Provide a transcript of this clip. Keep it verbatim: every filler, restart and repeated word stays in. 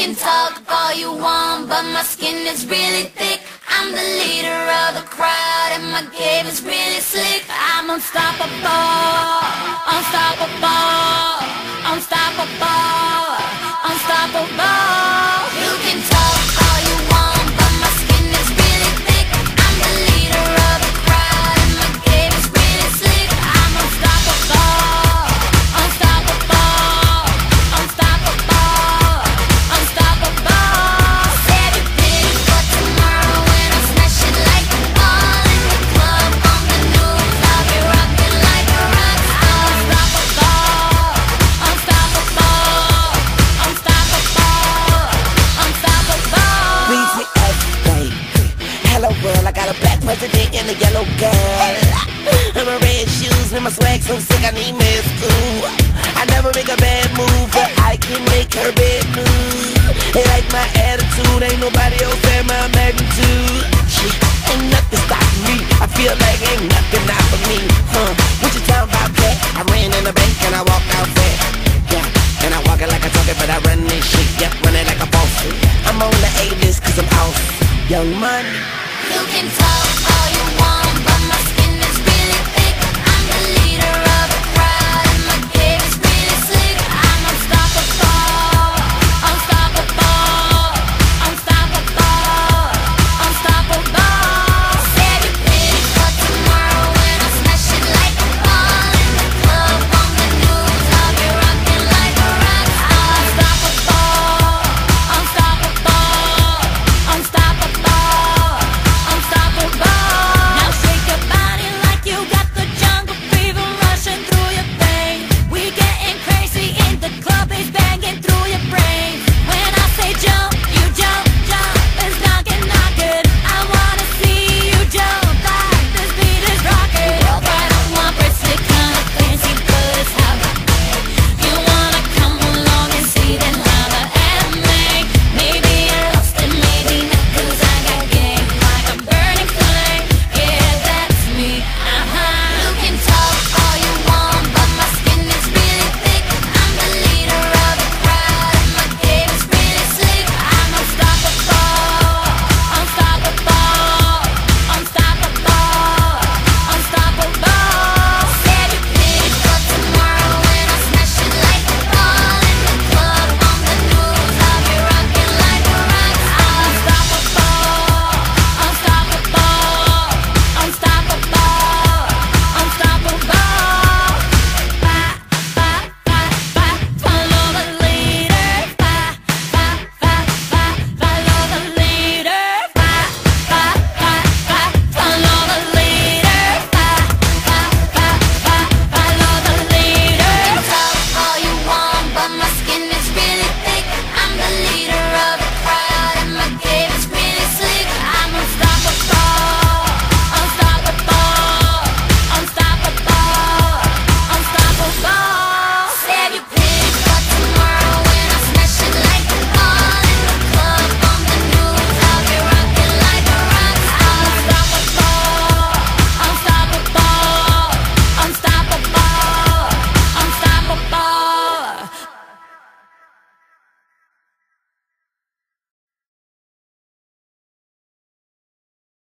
can talk all you want, but my skin is really thick. I'm the leader of the crowd, and my game is really slick. I'm unstoppable, unstoppable, unstoppable, unstoppable. You can talk all you want, but my skin is really thick. I'm the leader of the crowd, and my game is really slick. I'm unstoppable, unstoppable, unstoppable, unstoppable. Said it did, but tomorrow when I smash it like a ball in the club, on the news, I'll be rocking like a rock star. Unstoppable, unstoppable, unstoppable, unstoppable. Weezy F, baby. Hello world, I got a black president and a yellow girl. And my red shoes and my swag so sick I need me school. I never make a bad move, but I can make her bad move. They like my attitude, ain't nobody else at my magnitude. Shit, ain't nothing stopping me. I feel like ain't nothing out for me. Huh? What you talking about, cat? I ran in the bank and I walked out fast. Yeah, and I walk it like I talk it, but I run this shit. Yep, run it like a boss. I'm on the A-list cause I'm awesome. Young Money. You can talk all you want, but my